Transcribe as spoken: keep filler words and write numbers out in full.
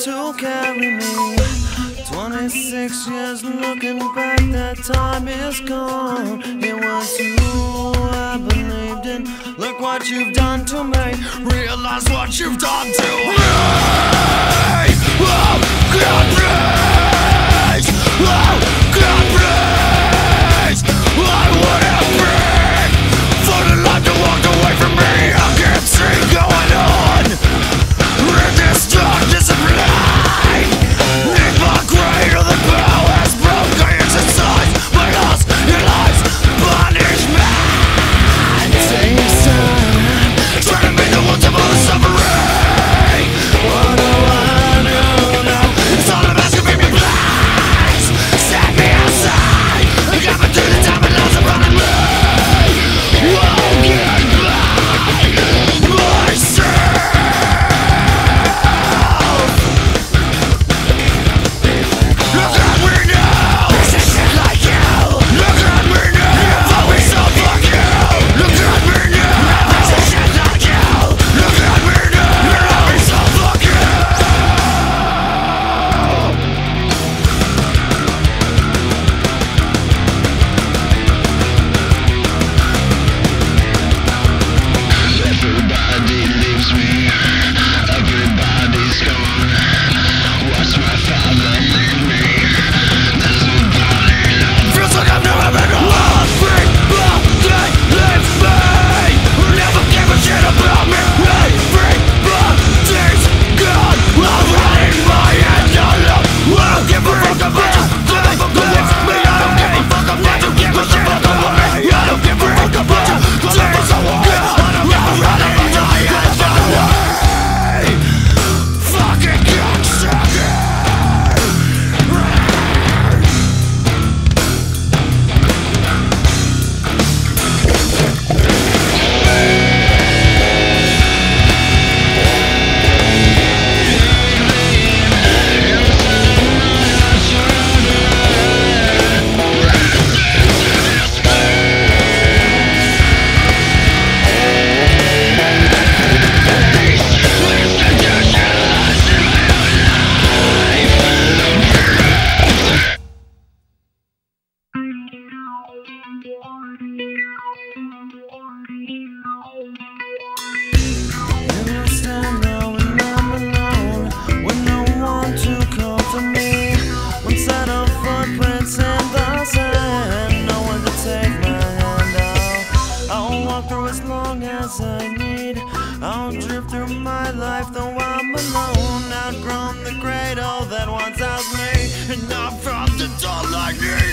to carry me. Twenty-six years looking back, that time is gone. It was you I believed in. Look what you've done to me. Realize what you've done to me. Oh, God, please. Oh, God, please. I wouldn't break for the life that walked away from me. I can't see going on in this darkness of life. Need my greater than powers broken exercise. My loss in life's punishment. Takes time trying to make the world of all the suffering. What do I do now? It's all I'm asking, make me please set me aside. I got me through the time and lost I'm running away. Won't get by myself. Look at me now. This is shit like you. Look at me now. You've always so fuck you. Look at me now. This is shit like you. Look at me now. You're always so fuck you. Everybody leaves me, everybody's gone. Watch my father leave me. There's nobody left. Feels like I've never been alone. Free, love, they leave me. Never gave a shit about me. Everybody's gone. I'm running my head alone. I don't give a fuck about you. Give a fuck about me. I don't give a fuck about you. Give a shit about me. I don't give a fuck about you. Give a fuck about you. I'm running my head alone. Fucking cocksucker. I'll drift through my life though I'm alone. Outgrown the cradle that once housed me, and I've found it's all I need.